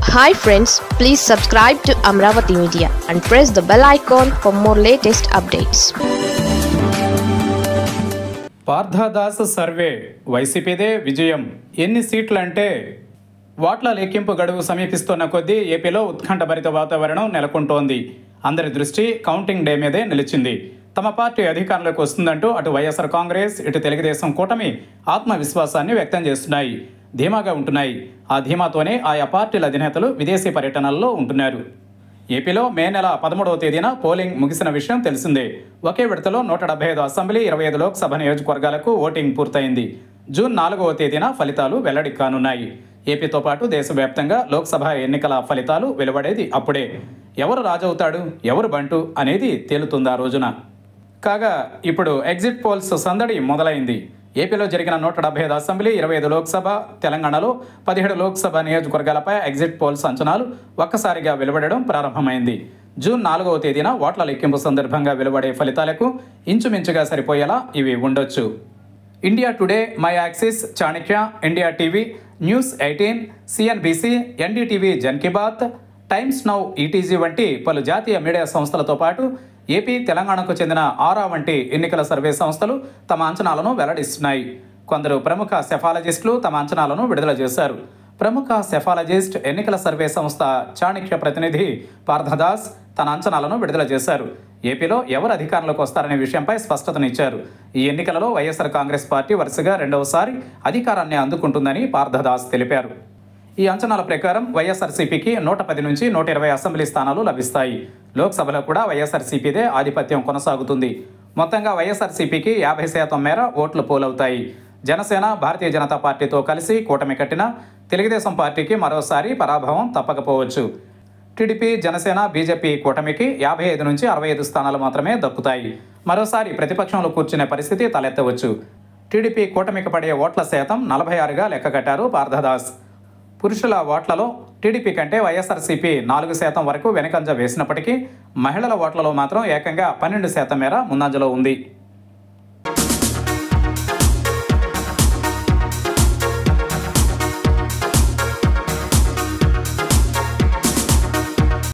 Hi friends, please subscribe to Amravati Media and press the bell icon for more latest updates. Parthadas survey వైసీపీదే విజయం. ఎన్ని సీట్లు అంటే ఓట్ల లెక్కింపు గడువు సమీపిస్తున్న కొద్దీ ఏపీలో ఉత్కంఠభరిత వాతావరణం నెలకొంటోంది. అందరి దృష్టి కౌంటింగ్ డే మీదే నిలిచింది. తమ పార్టీ అధికారంలోకి వస్తుందంటూ అటు వైఎస్ఆర్ కాంగ్రెస్, ఇటు తెలుగుదేశం కూటమి ఆత్మవిశ్వాసాన్ని వ్యక్తం చేస్తున్నాయి, ధీమాగా ఉంటున్నాయి. ఆ ధీమాతోనే ఆయా పార్టీల అధినేతలు విదేశీ పర్యటనల్లో ఉంటున్నారు. ఏపీలో మే నెల 13వ తేదీన పోలింగ్ ముగిసిన విషయం తెలిసిందే. ఒకే విడతలో 175 అసెంబ్లీ, 25 లోక్సభ నియోజకవర్గాలకు ఓటింగ్ పూర్తయింది. జూన్ 4వ తేదీన ఫలితాలు వెల్లడి కానున్నాయి. ఏపీతో పాటు దేశవ్యాప్తంగా లోక్సభ ఎన్నికల ఫలితాలు వెలువడేది అప్పుడే. ఎవరు రాజవుతాడు, ఎవరు బంటు అనేది తేలుతుంది ఆ రోజున. కాగా ఇప్పుడు ఎగ్జిట్ పోల్స్ సందడి మొదలైంది. ఏపీలో జరిగిన 175 అసెంబ్లీ, 25 లోక్సభ, తెలంగాణలో 17 లోక్సభ నియోజకవర్గాలపై ఎగ్జిట్ పోల్స్ అంచనాలు ఒక్కసారిగా వెలువడడం ప్రారంభమైంది. జూన్ 4వ తేదీన ఓట్ల లెక్కింపు సందర్భంగా వెలువడే ఫలితాలకు ఇంచుమించుగా సరిపోయేలా ఇవి ఉండొచ్చు. India Today, My Axis, Chanakya, India TV, news 18, CNBC, NDTV, Jan Ki Baat, Times Now, ETG వంటి పలు జాతీయ మీడియా సంస్థలతో పాటు ఏపీ, తెలంగాణకు చెందిన ఆరా వంటి ఎన్నికల సర్వే సంస్థలు తమ అంచనాలను వెల్లడిస్తున్నాయి. కొందరు ప్రముఖ సెఫాలజిస్టులు తమ అంచనాలను విడుదల చేశారు. ప్రముఖ సెఫాలజిస్ట్, ఎన్నికల సర్వే సంస్థ చాణక్య ప్రతినిధి పార్థదాస్ తన అంచనాలను విడుదల చేశారు. ఏపీలో ఎవరు అధికారంలోకి వస్తారనే విషయంపై స్పష్టతనిచ్చారు. ఈ ఎన్నికలలో వైఎస్ఆర్ కాంగ్రెస్ పార్టీ వరుసగా రెండవసారి అధికారాన్ని అందుకుంటుందని పార్థదాస్ తెలిపారు. ఈ అంచనాల ప్రకారం వైఎస్ఆర్సీపీకి 110 నుంచి 120 అసెంబ్లీ స్థానాలు లభిస్తాయి. లోక్సభలో కూడా వైఎస్ఆర్సీపీదే ఆధిపత్యం కొనసాగుతుంది. మొత్తంగా వైఎస్ఆర్సీపీకి 50% మేర ఓట్లు పోలవుతాయి. జనసేన, భారతీయ జనతా పార్టీతో కలిసి కూటమి కట్టిన తెలుగుదేశం పార్టీకి మరోసారి పరాభవం తప్పకపోవచ్చు. టీడీపీ, జనసేన, బీజేపీ కూటమికి 55 నుంచి 65 స్థానాలు మాత్రమే దక్కుతాయి. మరోసారి ప్రతిపక్షంలో కూర్చునే పరిస్థితి తలెత్తవచ్చు. టీడీపీ కూటమికి పడే ఓట్ల శాతం 46గా లెక్కగట్టారు పార్థదాస్. పురుషుల ఓట్లలో టీడీపీ కంటే వైఎస్ఆర్సీపీ 4% వరకు వెనుకంజ వేసినప్పటికీ మహిళల ఓట్లలో మాత్రం ఏకంగా 12% మేర ముందంజలో ఉంది.